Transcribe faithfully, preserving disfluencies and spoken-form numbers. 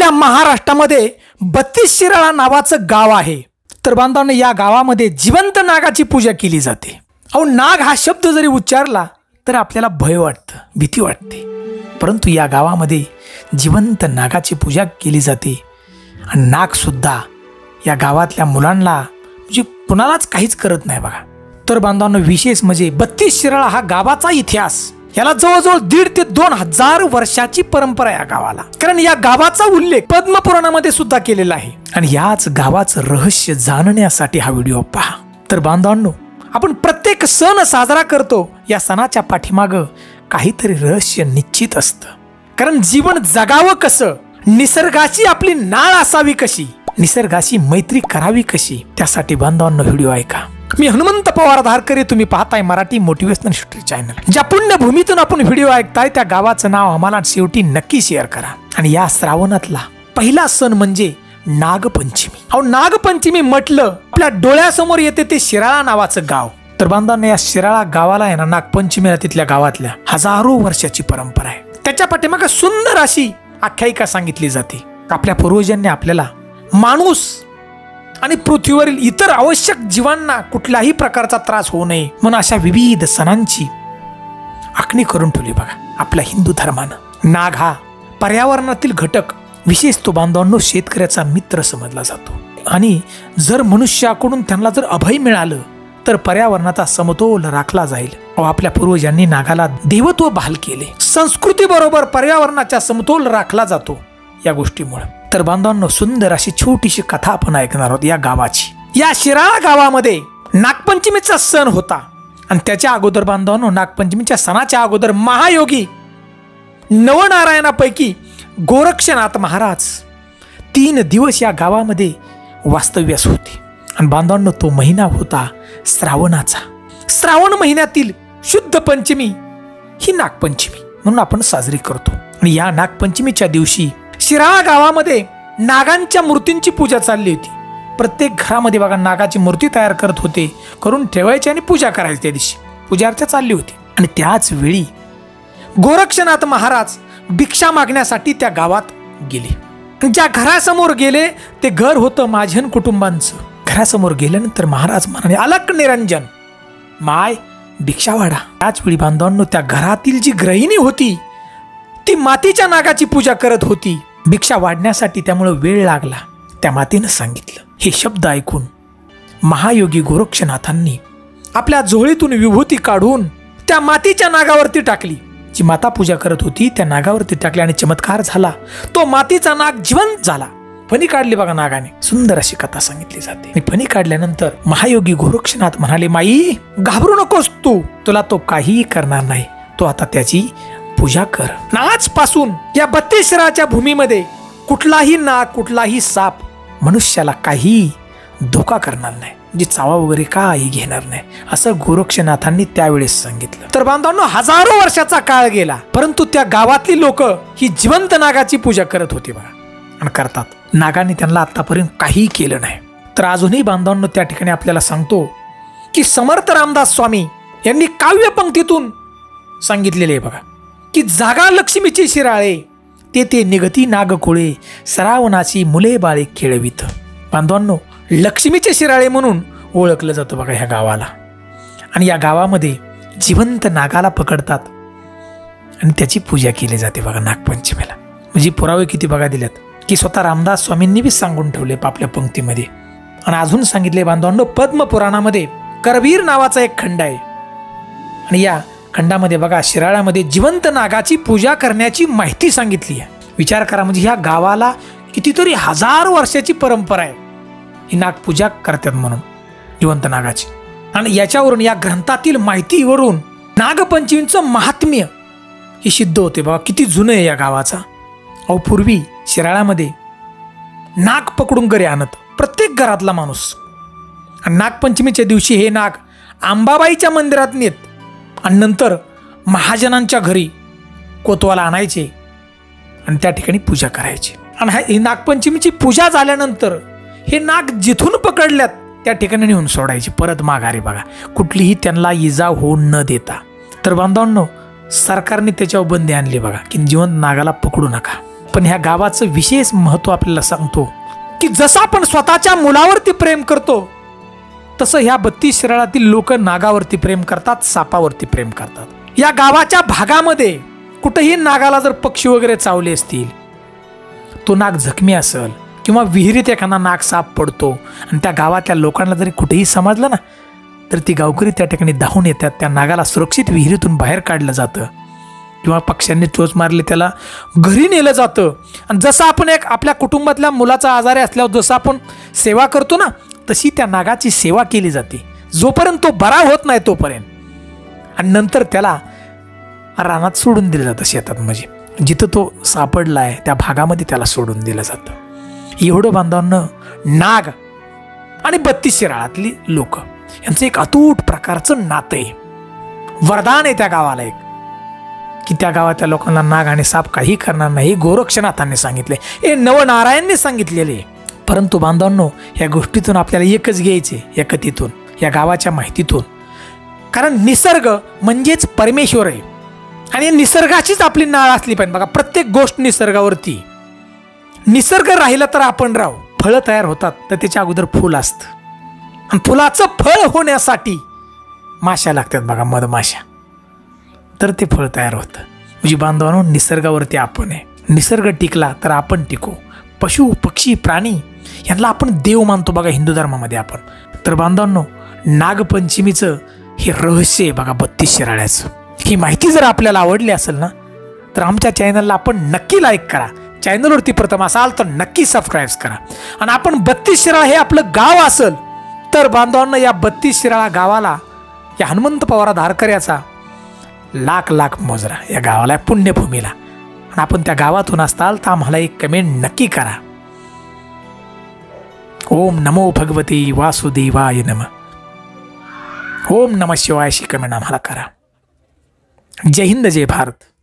आपल्या महाराष्ट्रामध्ये बत्तीस शिराळा नावाचं गाव आहे. तर बांधवांनो, या गावामध्ये जिवंत नागाची पूजा केली जाते. अहो, नाग हा शब्द जरी उच्चारला तर आपल्याला भय वाटतं, भीती वाटते, परंतु या गावामध्ये जिवंत नागाची पूजा केली जाते. आणि नाग सुद्धा या गावातल्या मुलांना म्हणजे कुणालाच काहीच करत नाही बघा. तर बांधवांनो, विशेष म्हणजे बत्तीस शिराळा हा गावाचा इतिहास, याला जवळजवळ दीड ते दोन हजार वर्षाची परंपरा या गावाला. कारण या गावाचा उल्लेख पद्मपुराणामध्ये सुद्धा केलेला आहे. आणि याच गावाचं रहस्य जाणण्यासाठी हा व्हिडिओ पहा. तर बांधवांनो, आपण प्रत्येक सण साजरा करतो, या सणाच्या पाठीमागं काहीतरी रहस्य निश्चित असतं. कारण जीवन जगावं कसं, निसर्गाची आपली नाळ असावी कशी, निसर्गाशी मैत्री करावी कशी, त्यासाठी बांधवांनो व्हिडिओ ऐका. मी हनुमंत पवार धारकरे, तुम्ही पाहताय मराठी मोटिवेशनल हिस्ट्री चॅनल. ज्या पुण्यभूमीतून आपण व्हिडिओ ऐकताय त्या गावाचं नाव आम्हाला शेवटी नक्की शेअर करा. आणि या श्रावणातला पहिला सण म्हणजे नागपंचमी. अहो, नागपंचमी म्हटलं आपल्या डोळ्यासमोर येते ते शिराळा नावाचं गाव. तर बांधवांनो, या शिराळा गावाला आहे ना, नागपंचमीला तिथल्या गावातल्या हजारो वर्षाची परंपरा आहे. त्याच्या पाठीमागे सुंदर अशी आख्यायिका सांगितली जाते. आपल्या पूर्वजांनी आपल्याला माणूस आणि पृथ्वीवरील इतर आवश्यक जीवांना कुठल्याही प्रकारचा त्रास होऊ नये म्हणून अशा विविध सणांची आखणी करून ठेवली बघा आपल्या हिंदू धर्मानं. नाग हा पर्यावरणातील घटक, विशेष तो बांधवांनो शेतकऱ्याचा मित्र समजला जातो. आणि जर मनुष्याकडून त्यांना जर अभय मिळालं तर पर्यावरणाचा समतोल राखला जाईल. व आपल्या पूर्वजांनी नागाला देवत्व बहाल केले. संस्कृती बरोबर पर्यावरणाचा समतोल राखला जातो या गोष्टीमुळे. तर बांधवांनो, सुंदर अशी छोटीशी कथा आपण ऐकणार आहोत या गावाची. या शिराळा गावामध्ये नागपंचमीचा सण होता. आणि त्याच्या अगोदर बांधवांनो, नागपंचमीच्या सणाच्या अगोदर महायोगी नवनारायणापैकी गोरक्षनाथ महाराज तीन दिवस या गावामध्ये वास्तव्यास होते. आणि बांधवांनो, तो महिना होता श्रावणाचा. श्रावण महिन्यातील शुद्ध पंचमी ही नागपंचमी म्हणून आपण साजरी करतो. आणि या नागपंचमीच्या दिवशी शिराळा गावामध्ये नागांच्या मूर्तींची पूजा चालली होती. प्रत्येक घरामध्ये बघा नागाची मूर्ती तयार करत होते, करून ठेवायची आणि पूजा करायची. त्या दिवशी पूजा अर्चा चालली होती. आणि त्याच वेळी गोरक्षनाथ महाराज भिक्षा मागण्यासाठी त्या गावात गेले. ज्या घरासमोर गेले ते घर होतं माझन कुटुंबांचं. घरासमोर गेल्यानंतर महाराज म्हणाले, अलक निरंजन, माय भिक्षा वाढा. त्याच वेळी बांधवांनो, त्या घरातील जी गृहिणी होती ती मातीच्या नागाची पूजा करत होती भिक्षा वाढण्यासाठी. त्यामुळे वेळ लागला. त्या मातेनं सांगितलं. हे शब्द ऐकून महायोगी गोरक्षनाथांनी आपल्या झोळीतून विभूती काढून त्या मातीच्या नागावरती टाकली. जी माता पूजा करत होती त्या नागावरती टाकली आणि चमत्कार झाला. तो मातीचा नाग जिवंत झाला. फणी काढली बघा नागाने. सुंदर अशी कथा सांगितली जाते. फणी काढल्यानंतर महायोगी गोरक्षनाथ म्हणाले, माई घाबरू नकोस, तू तुला तो काहीही करणार नाही. तो आता त्याची पूजा कर. आजपासून या बत्तीस शिराळाच्या भूमीमध्ये कुठलाही नाग, कुठलाही साप मनुष्याला काही धोका करणार नाही, जी चावा वगैरे काही घेणार नाही, असं गोरक्षनाथांनी त्यावेळेस सांगितलं. तर बांधवांनो, हजारो वर्षाचा काळ गेला, परंतु त्या गावातली लोक ही जिवंत नागाची पूजा करत होती बघा आणि करतात. नागाने त्यांना आतापर्यंत काही केलं नाही. तर अजूनही बांधवांनो, त्या ठिकाणी आपल्याला सांगतो की समर्थ रामदास स्वामी यांनी काव्य पंक्तीतून सांगितलेले आहे बघा की जागा लक्ष्मीची शिराळे, ते ते निगती नागकुळे, श्रावणाची मुले बाळे खेळवित. बांधवांनो, लक्ष्मीचे शिराळे म्हणून ओळखलं जातं बघा ह्या गावाला. आणि या गावामध्ये जिवंत नागाला पकडतात आणि त्याची पूजा केली जाते बघा नागपंचमीला. म्हणजे पुरावे किती बघा दिल्यात की स्वतः रामदास स्वामींनी बी सांगून ठेवले आपल्या पंक्तीमध्ये. आणि अजून सांगितले बांधवांनो, पद्मपुराणामध्ये करवीर नावाचा एक खंड आहे. आणि या खंडामध्ये बघा शिराळ्यामध्ये जिवंत नागाची पूजा करण्याची माहिती सांगितली आहे. विचार करा, म्हणजे ह्या गावाला कितीतरी हजार वर्षाची परंपरा आहे ही नागपूजा करतात म्हणून जिवंत नागाची. आणि याच्यावरून, या ग्रंथातील माहितीवरून नागपंचमीचं महात्म्य हे सिद्ध होते बघा. किती जुनं आहे या गावाचा. अहो, पूर्वी शिराळ्यामध्ये नाग पकडून घरी आणत प्रत्येक घरातला माणूस. आणि नागपंचमीच्या दिवशी हे नाग अंबाबाईच्या मंदिरात नेत आणि नंतर महाजनांच्या घरी कोतवाला आणायचे आणि त्या ठिकाणी पूजा करायची. आणि ही नागपंचमीची पूजा झाल्यानंतर हे नाग जिथून पकडल्यात त्या ठिकाणी नेऊन सोडायचे परत माघारी बघा, कुठलीही त्यांना इजा होऊन न देता. तर बांधवांनो, सरकारने त्याच्यावर बंदी आणली बघा की जिवंत नागाला पकडू नका. पण ह्या गावाचं विशेष महत्व आपल्याला सांगतो की जसं आपण स्वतःच्या मुलावरती प्रेम करतो तसं ह्या बत्तीस शिराळातील लोक नागावरती प्रेम करतात, सापावरती प्रेम करतात. या गावाच्या भागामध्ये कुठेही नागाला जर पक्षी वगैरे चावले असतील, तो नाग जखमी असेल किंवा विहिरीत एखादा नाग साप पडतो आणि त्या गावातल्या लोकांना जरी कुठेही समजलं ना, तर ती गावकरी त्या ठिकाणी धावून येतात. त्या नागाला सुरक्षित विहिरीतून बाहेर काढलं जातं किंवा पक्ष्यांनी चोच मारली त्याला घरी नेलं जातं. आणि जसं आपण एक आपल्या कुटुंबातल्या मुलाचा आजारी असल्यावर जसं आपण सेवा करतो ना, तशी त्या नागाची सेवा केली जाते जोपर्यंत तो बरा होत नाही तोपर्यंत. आणि नंतर त्याला रानात सोडून दिलं जातं, शेतात म्हणजे जिथं तो सापडला आहे त्या भागामध्ये त्याला सोडून दिलं जातं. एवढं बांधवांना नाग आणि बत्तीस शिराळातली लोक यांचं एक अतूट प्रकारचं नातं आहे. वरदान आहे त्या गावाला एक, की त्या गावातल्या लोकांना नाग आणि साप काही करणार नाही. गोरक्षनाथांनी सांगितले, हे नवनारायणने सांगितलेले. परंतु बांधवांनो, या गोष्टीतून आपल्याला एकच घ्यायचे, या कथेतून, या गावाच्या माहितीतून, कारण निसर्ग म्हणजेच परमेश्वर आहे आणि निसर्गाचीच आपली नाळ असली पाहिजे. बघा, प्रत्येक गोष्ट निसर्गावरती. निसर्ग राहिला तर आपण राहू. फळं तयार होतात तर त्याच्या अगोदर फुल असतं आणि फुलाचं फळ होण्यासाठी माश्या लागतात बघा, मधमाश्या, तर ते फळ तयार होतं. म्हणजे बांधवांनो, निसर्गावरती आपण आहे. निसर्ग टिकला तर आपण टिकू. पशु पक्षी प्राणी यांना आपण देव मानतो बघा हिंदू धर्मामध्ये आपण. तर बांधवांनो, नागपंचमीचं हे रहस्य आहे बघा बत्तीस शिराळ्याचं. ही माहिती जर आपल्याला आवडली असेल ना, तर आमच्या चॅनलला आपण नक्की लाईक करा. चॅनलवरती प्रथम असाल तर नक्की सबस्क्राईब करा. आणि आपण बत्तीस शिराळा हे आपलं गाव असेल तर बांधवांना या बत्तीस शिराळा गावाला, या हनुमंत पवार धारकर याचा लाख लाख मोजरा, या गावाला, पुण्यभूमीला. आणि आपण त्या गावातून असताल तर आम्हाला एक कमेंट नक्की करा. ओम नमो भगवते वासुदेवाय नमः. ओम नमः शिवाय शी कमेंट आम्हाला करा. जय हिंद, जय भारत.